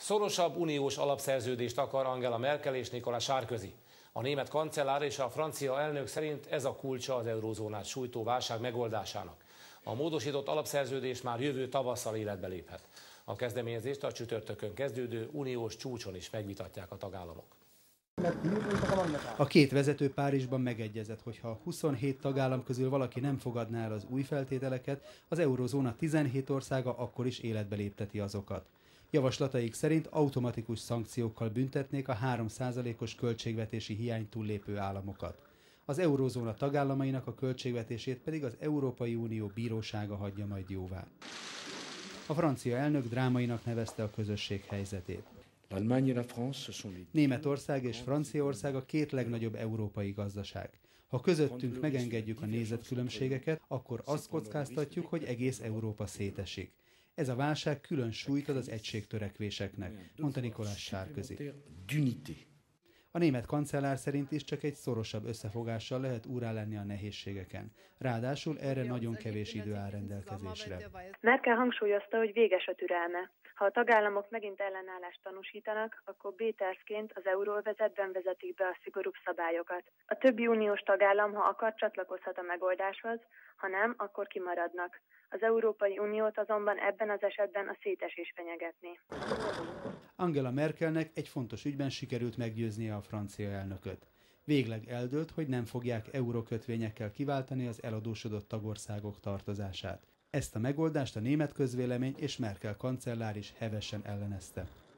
Szorosabb uniós alapszerződést akar Angela Merkel és Nicolas Sarkozy. A német kancellár és a francia elnök szerint ez a kulcsa az eurózónát sújtó válság megoldásának. A módosított alapszerződés már jövő tavasszal életbe léphet. A kezdeményezést a csütörtökön kezdődő uniós csúcson is megvitatják a tagállamok. A két vezető Párizsban megegyezett, hogy ha a 27 tagállam közül valaki nem fogadná el az új feltételeket, az eurózóna 17 országa akkor is életbe lépteti azokat. Javaslataik szerint automatikus szankciókkal büntetnék a 3%-os költségvetési hiányt túllépő államokat. Az eurózóna tagállamainak a költségvetését pedig az Európai Unió bírósága hagyja majd jóvá. A francia elnök drámainak nevezte a közösség helyzetét. Németország és Franciaország a két legnagyobb európai gazdaság. Ha közöttünk megengedjük a nézetkülönbségeket, akkor azt kockáztatjuk, hogy egész Európa szétesik. Ez a válság külön súlyt ad az egységtörekvéseknek, mondta Nicolas Sarkozy. A német kancellár szerint is csak egy szorosabb összefogással lehet úrrá lenni a nehézségeken. Ráadásul erre nagyon kevés idő áll rendelkezésre. Merkel hangsúlyozta, hogy véges a türelme. Ha a tagállamok megint ellenállást tanúsítanak, akkor B-tervként az euróövezetben vezetik be a szigorúbb szabályokat. A többi uniós tagállam, ha akar, csatlakozhat a megoldáshoz, ha nem, akkor kimaradnak. Az Európai Uniót azonban ebben az esetben a szétesés fenyegetné. Angela Merkelnek egy fontos ügyben sikerült meggyőznie a francia elnököt. Végleg eldőlt, hogy nem fogják eurókötvényekkel kiváltani az eladósodott tagországok tartozását. Ezt a megoldást a német közvélemény és Merkel kancellár is hevesen ellenezte.